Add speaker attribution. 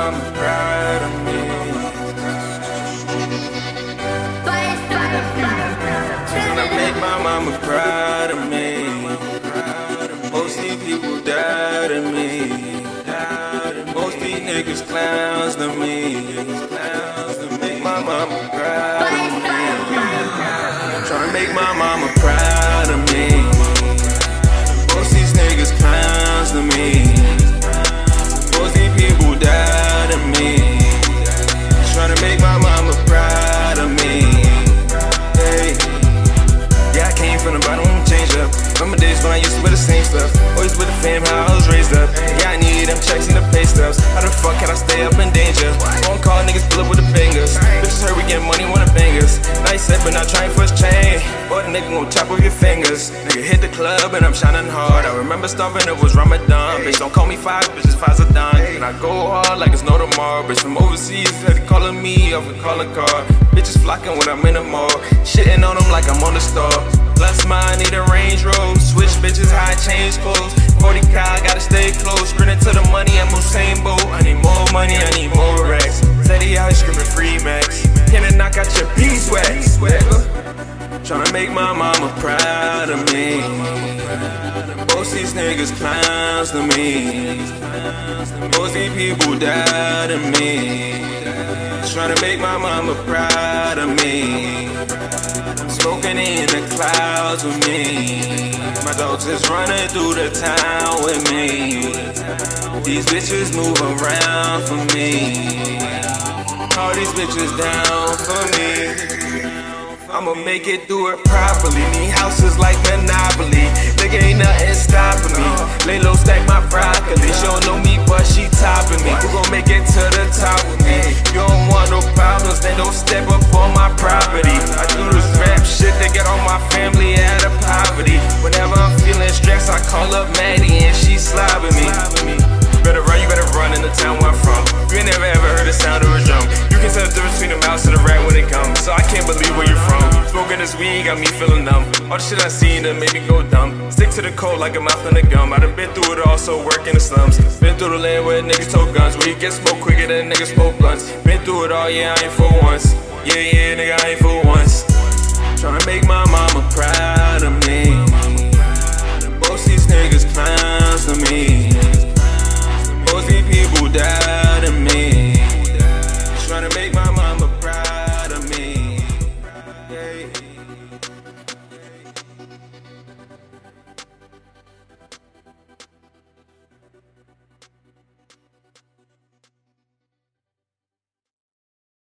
Speaker 1: mama proud of me. Tryna make my mama proud of me. Most these people doubt of me. Most these niggas clowns to me. Make my mama proud of me. Tryna make my mama proud of me. Most these niggas clowns to me. Most these people doubt of me. Tryna make my mama proud of me. Hey. Yeah, I came from the bottom, change up. Remember days when I used to wear the same stuff. Always with the fam, how I was raised up. Yeah, I need them checks and the pay stubs. How the fuck can I stay up in danger? Phone call niggas pull up with the fingers. Bitches heard we get money, wanna bangers. Nice set, but not trying for his chain. Or the nigga gon' chop off your fingers. Nigga hit the club and I'm shining hard. I remember starving, it was Ramadan. Bitch, don't call me five, bitches five's a dime. And I go hard like it's no tomorrow. Bitch from overseas, they calling me off a calling card. Bitches flocking when I'm in the mall. Shitting on them like I'm on the star. Bless mine, need a Range Rover. Switch bitches, high change clothes. 40 cal, gotta stay close. Sprinting to the money, I'm Usain Bolt. I need more money, I need more racks. Steady out screaming free max. Can I knock out your beeswax? Tryna make my mama proud of me. Most these niggas clowns to me. Most these people doubt of me. Tryna make my mama proud of me. Smoking in the clouds with me. My dogs is running through the town with me. These bitches move around for me. All these bitches down for me. I'ma make it do it properly. Need houses like Monopoly. Nigga ain't nothing stopping me. Lay low, stack my broccoli. She don't know me, but she topping me. Who gon' make it to the top with me? You don't want no problems, then don't step up on my property. I do this rap shit to get all my family out of poverty. Whenever I'm feeling stressed, I call up Maddie and she slobbing me. You better run in the town where I'm from. You ain't never ever heard the sound of a drum. You can tell the difference between a mouse and a rat when it comes. So I can't believe where you're from. Smoking this weed got me feeling numb. All the shit I seen that made me go dumb. Stick to the code like a mouth on a gum. I done been through it all, so work in the slums. Been through the land where niggas told guns, where you get smoked quicker than niggas smoke blunts. Been through it all, yeah, I ain't for once. Yeah, nigga, I ain't for once. Tryna make my mama proud of me.